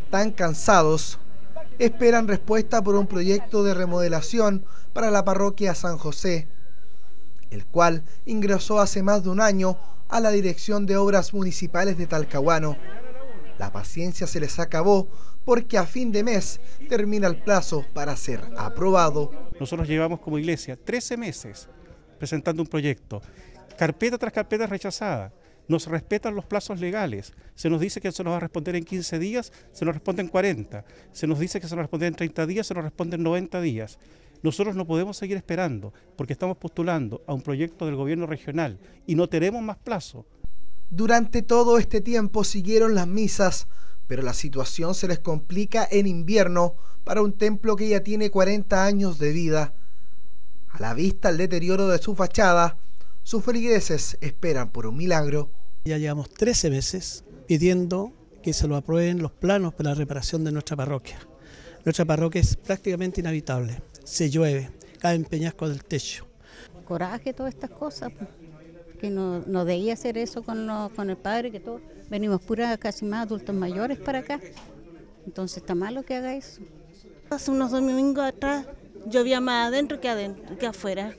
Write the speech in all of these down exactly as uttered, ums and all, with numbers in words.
tan cansados, esperan respuesta por un proyecto de remodelación para la parroquia San José, el cual ingresó hace más de un año a la Dirección de Obras Municipales de Talcahuano. La paciencia se les acabó porque a fin de mes termina el plazo para ser aprobado. Nosotros llevamos como iglesia trece meses presentando un proyecto, carpeta tras carpeta rechazada. Nos respetan los plazos legales, se nos dice que se nos va a responder en quince días, se nos responde en cuarenta, se nos dice que se nos responde en treinta días, se nos responde en noventa días. Nosotros no podemos seguir esperando porque estamos postulando a un proyecto del gobierno regional y no tenemos más plazo. Durante todo este tiempo siguieron las misas, pero la situación se les complica en invierno para un templo que ya tiene cuarenta años de vida. A la vista el deterioro de su fachada, sus feligreses esperan por un milagro. Ya llevamos trece meses pidiendo que se lo aprueben los planos para la reparación de nuestra parroquia. Nuestra parroquia es prácticamente inhabitable, se llueve, caen peñascos del techo. Coraje, todas estas cosas, que no, no debía hacer eso con, lo, con el padre, que todos venimos puras casi más adultos mayores para acá, entonces está malo que haga eso. Hace unos domingos atrás llovía más adentro que, adentro, que afuera,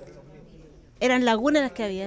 eran lagunas las que había,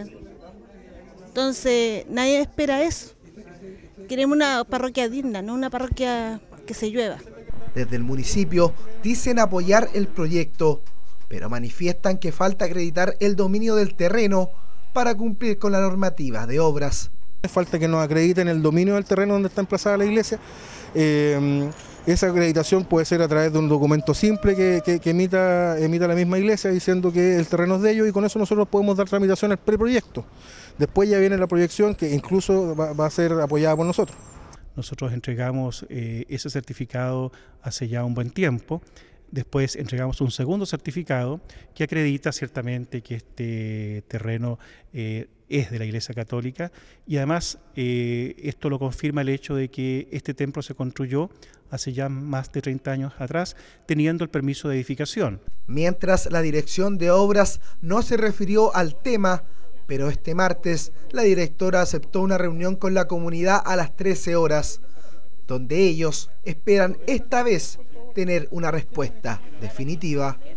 entonces nadie espera eso. Queremos una parroquia digna, no una parroquia que se llueva. Desde el municipio dicen apoyar el proyecto, pero manifiestan que falta acreditar el dominio del terreno para cumplir con la normativa de obras. Falta que nos acrediten el dominio del terreno donde está emplazada la iglesia. Eh, esa acreditación puede ser a través de un documento simple que, que, que emita, emita la misma iglesia diciendo que el terreno es de ellos, y con eso nosotros podemos dar tramitación al preproyecto. Después ya viene la proyección, que incluso va, va a ser apoyada por nosotros. Nosotros entregamos eh, ese certificado hace ya un buen tiempo. Después entregamos un segundo certificado que acredita ciertamente que este terreno eh, es de la Iglesia Católica, y además eh, esto lo confirma el hecho de que este templo se construyó hace ya más de treinta años atrás, teniendo el permiso de edificación. Mientras la Dirección de Obras no se refirió al tema, pero este martes la directora aceptó una reunión con la comunidad a las trece horas, donde ellos esperan esta vez tener una respuesta definitiva.